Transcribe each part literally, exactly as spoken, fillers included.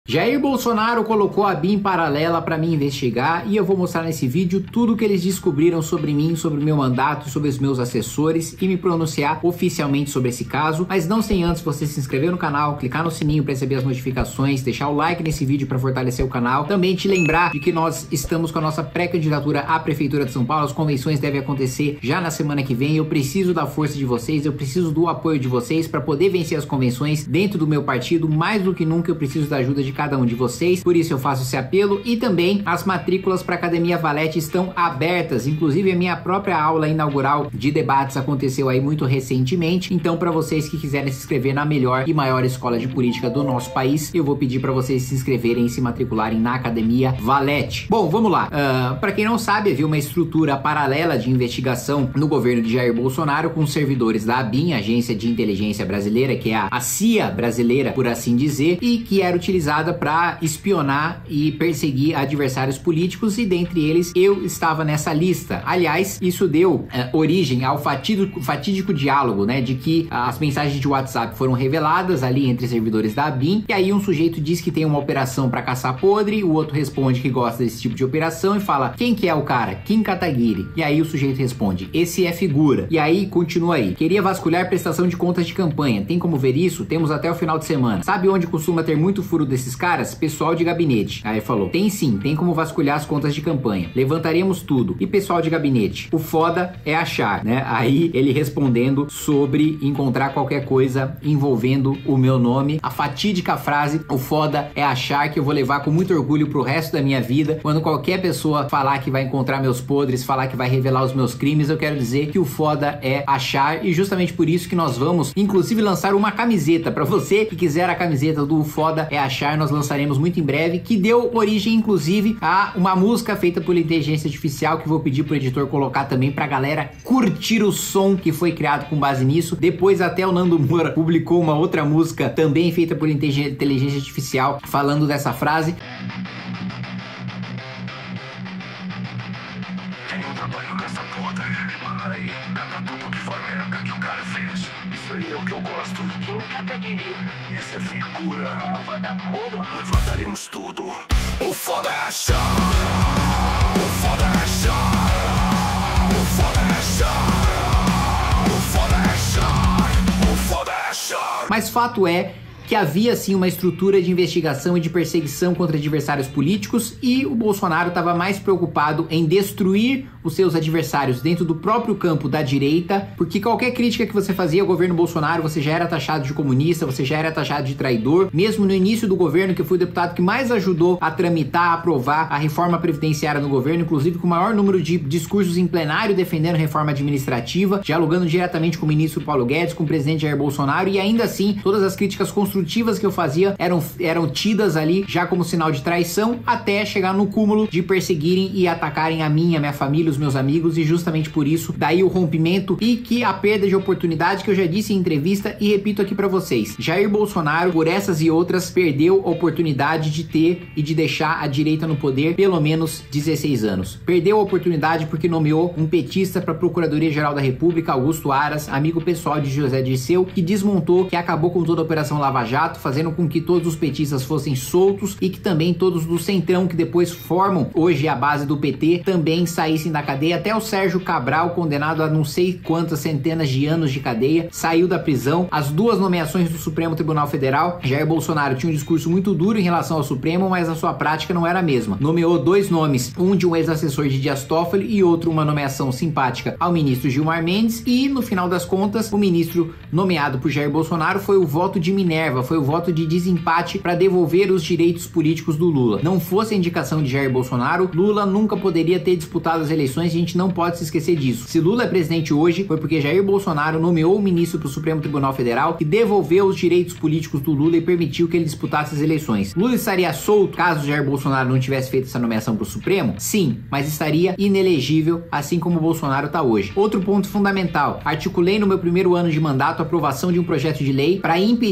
Jair Bolsonaro colocou a BIM paralela para me investigar e eu vou mostrar nesse vídeo tudo o que eles descobriram sobre mim, sobre o meu mandato, sobre os meus assessores e me pronunciar oficialmente sobre esse caso, mas não sem antes você se inscrever no canal, clicar no sininho para receber as notificações, deixar o like nesse vídeo para fortalecer o canal, também te lembrar de que nós estamos com a nossa pré-candidatura à Prefeitura de São Paulo, as convenções devem acontecer já na semana que vem, eu preciso da força de vocês, eu preciso do apoio de vocês para poder vencer as convenções dentro do meu partido, mais do que nunca eu preciso da ajuda de cada um de vocês, por isso eu faço esse apelo. E também as matrículas para a Academia Valete estão abertas, inclusive a minha própria aula inaugural de debates aconteceu aí muito recentemente, então para vocês que quiserem se inscrever na melhor e maior escola de política do nosso país, eu vou pedir para vocês se inscreverem e se matricularem na Academia Valete. Bom, vamos lá, uh, para quem não sabe, havia uma estrutura paralela de investigação no governo de Jair Bolsonaro com servidores da ABIN, Agência de Inteligência Brasileira, que é a, a C I A brasileira, por assim dizer, e que era utilizada para espionar e perseguir adversários políticos, e dentre eles eu estava nessa lista. Aliás, isso deu uh, origem ao fatídico, fatídico diálogo, né, de que uh, as mensagens de WhatsApp foram reveladas ali entre servidores da ABIN, e aí um sujeito diz que tem uma operação para caçar podre, o outro responde que gosta desse tipo de operação e fala, quem que é o cara? Kim Kataguiri. E aí o sujeito responde, esse é figura. E aí continua aí, queria vasculhar prestação de contas de campanha, tem como ver isso? Temos até o final de semana. Sabe onde costuma ter muito furo desses caras? Pessoal de gabinete. Aí falou, tem sim, tem como vasculhar as contas de campanha. Levantaremos tudo. E pessoal de gabinete? O foda é achar, né? Aí ele respondendo sobre encontrar qualquer coisa envolvendo o meu nome. A fatídica frase, o foda é achar, que eu vou levar com muito orgulho pro resto da minha vida. Quando qualquer pessoa falar que vai encontrar meus podres, falar que vai revelar os meus crimes, eu quero dizer que o foda é achar, e justamente por isso que nós vamos, inclusive, lançar uma camiseta. Para você que quiser a camiseta do foda é achar, nós lançaremos muito em breve, que deu origem inclusive a uma música feita por inteligência artificial, que vou pedir pro editor colocar também pra galera curtir o som que foi criado com base nisso. Depois até o Nando Moura publicou uma outra música também feita por inteligência artificial falando dessa frase. Tem um trabalho com essa porra, para aí, cata tudo que for merda que o cara fez. Isso aí é o que eu gosto. Quem Kataguiri? Essa é figura. O foda porra. Levantaremos tudo. O foda é achar. O foda é achar. O foda é achar. O foda é achar. O foda é achar. Mas fato é que havia sim uma estrutura de investigação e de perseguição contra adversários políticos, e o Bolsonaro estava mais preocupado em destruir os seus adversários dentro do próprio campo da direita, porque qualquer crítica que você fazia ao governo Bolsonaro, você já era taxado de comunista, você já era taxado de traidor. Mesmo no início do governo, que foi o deputado que mais ajudou a tramitar, a aprovar a reforma previdenciária no governo, inclusive com o maior número de discursos em plenário defendendo a reforma administrativa, dialogando diretamente com o ministro Paulo Guedes, com o presidente Jair Bolsonaro, e ainda assim, todas as críticas construtivas que eu fazia eram, eram tidas ali já como sinal de traição, até chegar no cúmulo de perseguirem e atacarem a mim, a minha família, os meus amigos, e justamente por isso, daí o rompimento e que a perda de oportunidade, que eu já disse em entrevista e repito aqui pra vocês. Jair Bolsonaro, por essas e outras, perdeu a oportunidade de ter e de deixar a direita no poder pelo menos dezesseis anos. Perdeu a oportunidade porque nomeou um petista pra Procuradoria-Geral da República, Augusto Aras, amigo pessoal de José Dirceu, que desmontou, que acabou com toda a Operação Lava Jato, fazendo com que todos os petistas fossem soltos e que também todos do Centrão, que depois formam hoje a base do P T, também saíssem da cadeia. Até o Sérgio Cabral, condenado a não sei quantas centenas de anos de cadeia, saiu da prisão. As duas nomeações do Supremo Tribunal Federal, Jair Bolsonaro tinha um discurso muito duro em relação ao Supremo, mas a sua prática não era a mesma. Nomeou dois nomes, um de um ex-assessor de Dias Toffoli e outro uma nomeação simpática ao ministro Gilmar Mendes, e no final das contas, o ministro nomeado por Jair Bolsonaro foi o voto de Minerva, foi o voto de desempate para devolver os direitos políticos do Lula. Não fosse a indicação de Jair Bolsonaro, Lula nunca poderia ter disputado as eleições, e a gente não pode se esquecer disso. Se Lula é presidente hoje, foi porque Jair Bolsonaro nomeou o ministro para o Supremo Tribunal Federal e devolveu os direitos políticos do Lula e permitiu que ele disputasse as eleições. Lula estaria solto caso Jair Bolsonaro não tivesse feito essa nomeação para o Supremo? Sim, mas estaria inelegível, assim como o Bolsonaro está hoje. Outro ponto fundamental, articulei no meu primeiro ano de mandato a aprovação de um projeto de lei para impedir decisões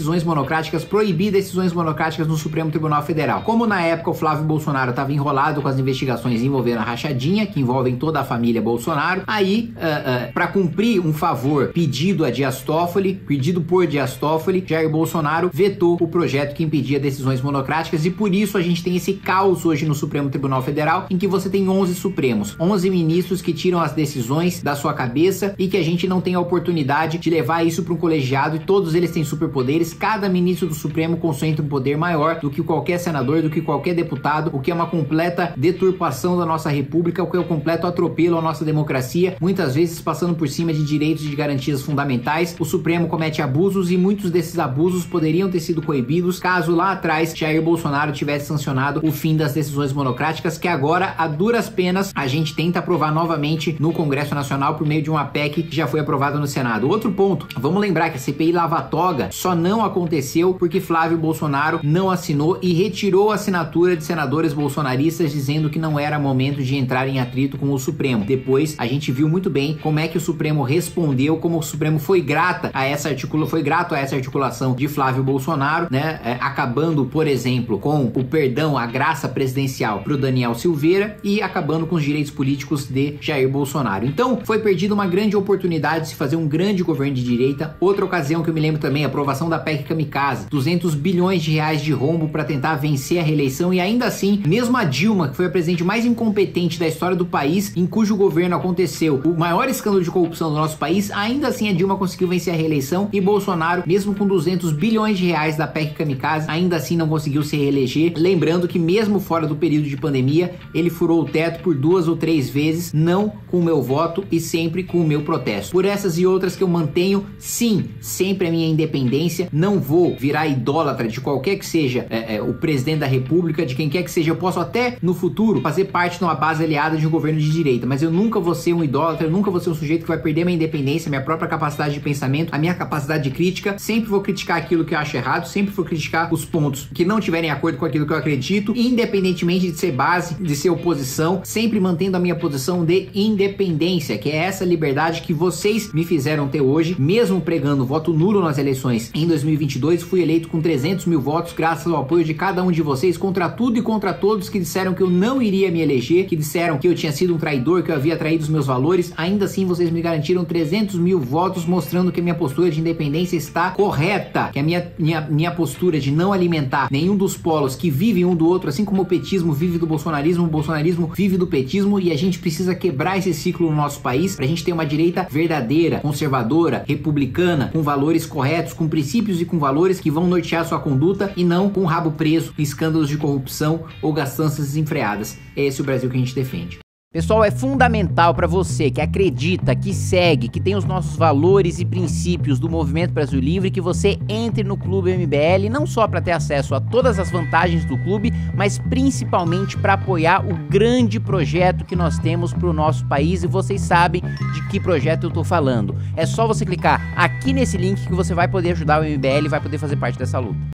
decisões monocráticas, proibir decisões monocráticas no Supremo Tribunal Federal. Como na época o Flávio Bolsonaro estava enrolado com as investigações envolvendo a rachadinha, que envolvem toda a família Bolsonaro, aí, uh, uh, para cumprir um favor pedido a Dias Toffoli, pedido por Dias Toffoli, Jair Bolsonaro vetou o projeto que impedia decisões monocráticas, e por isso a gente tem esse caos hoje no Supremo Tribunal Federal, em que você tem onze Supremos, onze ministros que tiram as decisões da sua cabeça e que a gente não tem a oportunidade de levar isso para um colegiado, e todos eles têm superpoderes. Cada ministro do Supremo concentra um poder maior do que qualquer senador, do que qualquer deputado, o que é uma completa deturpação da nossa república, o que é um completo atropelo à nossa democracia, muitas vezes passando por cima de direitos e de garantias fundamentais. O Supremo comete abusos, e muitos desses abusos poderiam ter sido coibidos caso lá atrás Jair Bolsonaro tivesse sancionado o fim das decisões monocráticas, que agora, a duras penas, a gente tenta aprovar novamente no Congresso Nacional por meio de uma P E C que já foi aprovada no Senado. Outro ponto, vamos lembrar que a C P I lava-toga só não aconteceu porque Flávio Bolsonaro não assinou e retirou a assinatura de senadores bolsonaristas dizendo que não era momento de entrar em atrito com o Supremo. Depois a gente viu muito bem como é que o Supremo respondeu, como o Supremo foi grata a essa articula, foi grato a essa articulação de Flávio Bolsonaro, né, é, acabando, por exemplo, com o perdão, a graça presidencial para o Daniel Silveira e acabando com os direitos políticos de Jair Bolsonaro. Então, foi perdida uma grande oportunidade de se fazer um grande governo de direita. Outra ocasião que eu me lembro também, a aprovação da P E C Kamikaze, duzentos bilhões de reais de rombo para tentar vencer a reeleição, e ainda assim, mesmo a Dilma, que foi a presidente mais incompetente da história do país, em cujo governo aconteceu o maior escândalo de corrupção do nosso país, ainda assim a Dilma conseguiu vencer a reeleição, e Bolsonaro, mesmo com duzentos bilhões de reais da P E C Kamikaze, ainda assim não conseguiu se reeleger. Lembrando que mesmo fora do período de pandemia, ele furou o teto por duas ou três vezes, não com o meu voto e sempre com o meu protesto. Por essas e outras que eu mantenho, sim, sempre a minha independência, não vou virar idólatra de qualquer que seja é, é, o presidente da república, de quem quer que seja. Eu posso até, no futuro, fazer parte de uma base aliada de um governo de direita, mas eu nunca vou ser um idólatra, eu nunca vou ser um sujeito que vai perder minha independência, minha própria capacidade de pensamento, a minha capacidade de crítica. Sempre vou criticar aquilo que eu acho errado, sempre vou criticar os pontos que não tiverem acordo com aquilo que eu acredito, independentemente de ser base, de ser oposição, sempre mantendo a minha posição de independência, que é essa liberdade que vocês me fizeram ter hoje. Mesmo pregando voto nulo nas eleições em dois mil e vinte e dois, fui eleito com trezentos mil votos, graças ao apoio de cada um de vocês, contra tudo e contra todos que disseram que eu não iria me eleger, que disseram que eu tinha sido um traidor, que eu havia traído os meus valores. Ainda assim, vocês me garantiram trezentos mil votos, mostrando que a minha postura de independência está correta, que a minha, minha, minha postura de não alimentar nenhum dos polos que vivem um do outro, assim como o petismo vive do bolsonarismo, o bolsonarismo vive do petismo, e a gente precisa quebrar esse ciclo no nosso país pra gente ter uma direita verdadeira, conservadora, republicana, com valores corretos, com princípios e com valores que vão nortear sua conduta, e não com o rabo preso em escândalos de corrupção ou gastanças desenfreadas. É esse o Brasil que a gente defende. Pessoal, é fundamental para você que acredita, que segue, que tem os nossos valores e princípios do Movimento Brasil Livre, que você entre no Clube M B L, não só para ter acesso a todas as vantagens do clube, mas principalmente para apoiar o grande projeto que nós temos para o nosso país, e vocês sabem de que projeto eu tô falando. É só você clicar aqui nesse link que você vai poder ajudar o M B L e vai poder fazer parte dessa luta.